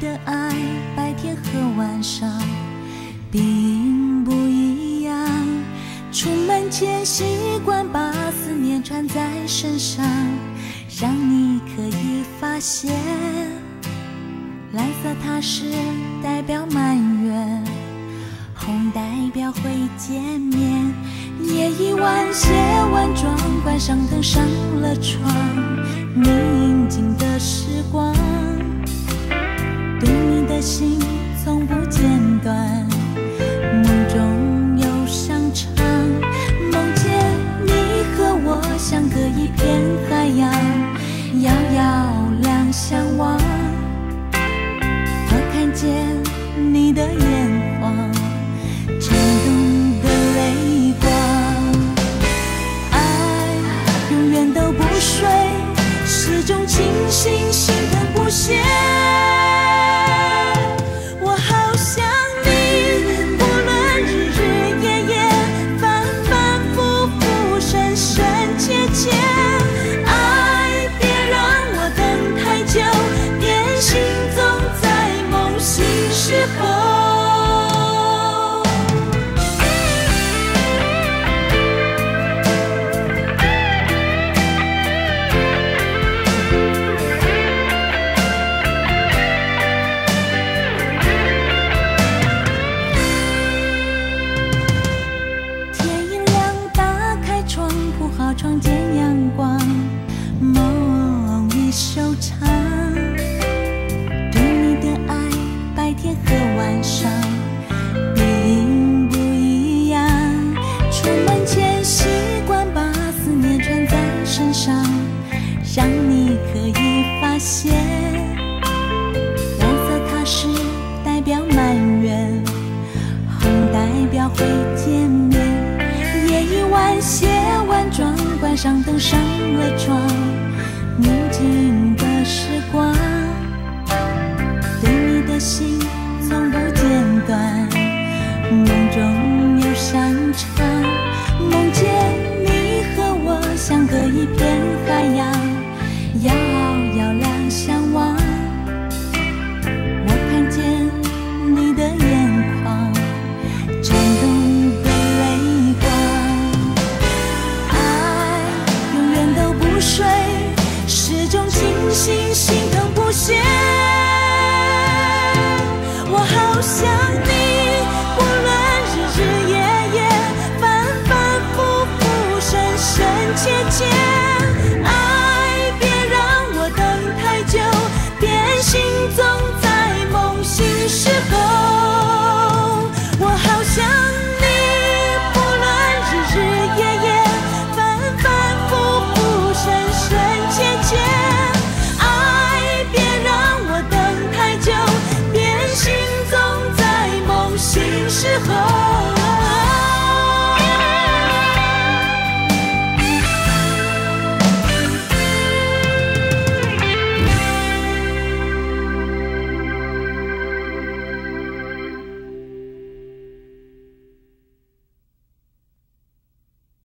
的爱，白天和晚上并不一样。出门前习惯把思念穿在身上，让你可以发现，蓝色它是代表满月，红代表会见面。夜已晚，卸完妆，关上灯，上了床，宁静的时光，对你的心从不间断，梦中有商场，梦见你和我相隔一片海洋，遥遥两相望，我看见你的眼眶，震动的泪光。爱永远都不睡，始终清醒，心疼不歇。我好想你，不论日日夜夜，反反复复，深深切切。爱别让我等太久，别心总在梦醒时候。窗见阳光，梦已收场。对你的爱，白天和晚上并不一样。出门前习惯把思念穿在身上，让你可以发现，蓝色它是代表满月，红代表会见面。夜已晚，卸完妆，关上灯，上了床，宁静的时光，对你的心从不间断，梦中有商场，梦见你和我相隔一片海洋，遥遥两相望，我看见你的眼眶，震动的泪光。睡，始终清醒，心疼不歇。我好想你，不论日日夜夜，反反复复，深深切切。爱别让我等太久，别心总在梦醒时候。我好想你。